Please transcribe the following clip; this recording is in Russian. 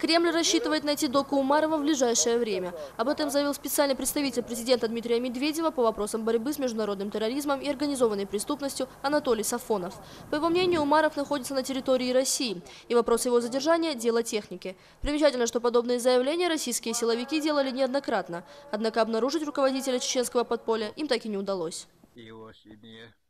Кремль рассчитывает найти Доку Умарова в ближайшее время. Об этом заявил специальный представитель президента Дмитрия Медведева по вопросам борьбы с международным терроризмом и организованной преступностью Анатолий Сафонов. По его мнению, Умаров находится на территории России, и вопрос его задержания – дело техники. Примечательно, что подобные заявления российские силовики делали неоднократно, однако обнаружить руководителя чеченского подполья им так и не удалось. Его семье